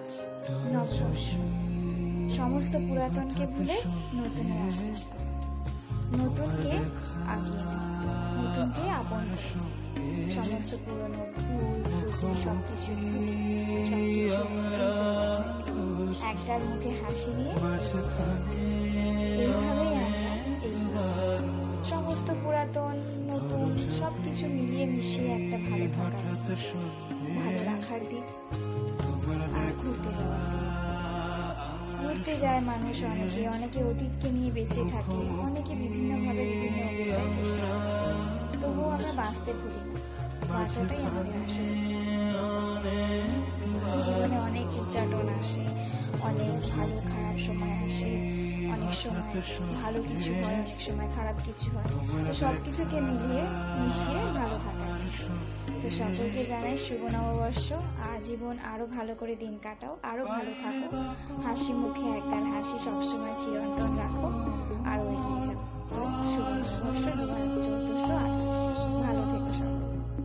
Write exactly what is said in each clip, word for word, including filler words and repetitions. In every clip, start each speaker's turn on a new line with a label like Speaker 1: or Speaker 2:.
Speaker 1: আজ নববর্ষ, সমস্ত পুরাতনকে ভুলে নতুনের আগমন। নতুনকে আগিয়ে নেয়, নতুনকে আপন করে। সমস্ত পুরনো ভুল স্মৃতি সবকিছু ভুলে সবকিছু একটার মুখে হাসি নিয়ে এইভাবেই আমরা এগিয়ে যাই। সমস্ত পুরাতন নতুন সবকিছু মিলিয়ে মিশিয়ে একটা ভালো থাকার, ভালো রাখার দিক আর ঘুরতে যাওয়ার দিক। ঘুরতে যায় মানুষ, অনেকে অনেকে অতীতকে নিয়ে বেঁচে থাকে, অনেকে বিভিন্নভাবে বিভিন্ন অভিনয়ের চেষ্টা করে। তবুও আমরা বাঁচতে ভুলি না, বাঁচাটাই আমাদের আসলে। জীবনে অনেক উচ্চাটন আসে, অনেক ভালো খারাপ সময় আসে, অনেক সময় ভালো কিছু হয়, অনেক সময় খারাপ কিছু হয়। তো সবকিছুকে মিলিয়ে মিশিয়ে ভালো থাকা। তো সকলকে জানাই শুভ নববর্ষ। আজীবন আরো ভালো করে দিন কাটাও, আরো ভালো থাকো, হাসি মুখে একবার হাসি সবসময় চিরন্তন রাখো, আরো এগিয়ে যাও। তো শুভ নববর্ষ দু হাজার চোদ্দশো আঠাশ। ভালো থেকো সবাই।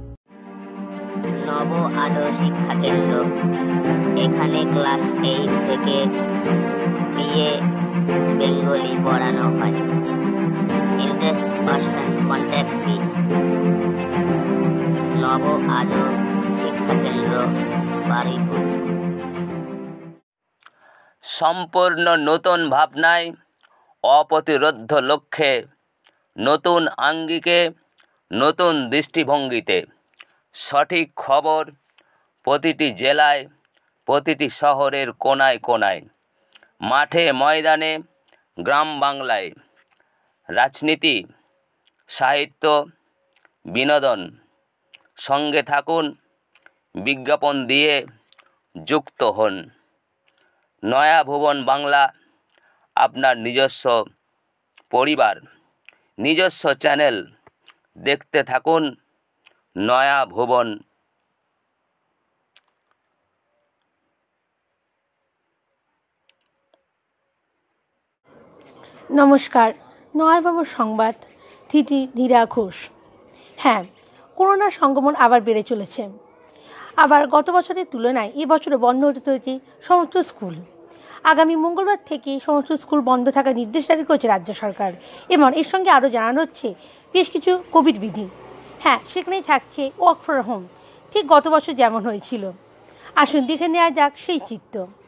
Speaker 2: নব আলো শিক্ষা কেন্দ্র, এখানে ক্লাস এইট থেকে বিএ বেঙ্গলি পড়ানো হয়। Interest person contact me. Naba Alo Shiksha কেন্দ্র, বারুইপুর।
Speaker 3: সম্পূর্ণ নতুন ভাবনায়, অপ্রতিরোধ্য লক্ষ্যে, নতুন আঙ্গিকে, নতুন দৃষ্টিভঙ্গিতে সঠিক খবর প্রতিটি জেলায়, প্রতিটি শহরের কোনায় কোনায়, মাঠে ময়দানে, গ্রাম বাংলায়। রাজনীতি, সাহিত্য, বিনোদন, সঙ্গে থাকুন, বিজ্ঞাপন দিয়ে যুক্ত হন। নয়া ভুবন বাংলা আপনার নিজস্ব পরিবার, নিজস্ব চ্যানেল। দেখতে থাকুন নয়া ভুবন।
Speaker 4: নমস্কার, নয়াবাবুর সংবাদ, থিতি ধীরা ঘোষ। হ্যাঁ, করোনা সংক্রমণ আবার বেড়ে চলেছে। আবার গত বছরের তুলনায় এবছরও বন্ধ হতে চলেছে সমস্ত স্কুল। আগামী মঙ্গলবার থেকে সমস্ত স্কুল বন্ধ থাকার নির্দেশ জারি করেছে রাজ্য সরকার, এবং এর সঙ্গে আরও জানানো হচ্ছে বেশ কিছু কোভিড বিধি। হ্যাঁ, সেখানেই থাকছে ওয়ার্ক ফ্রম হোম, ঠিক গত বছর যেমন হয়েছিল। আসুন দেখে নেওয়া যাক সেই চিত্র।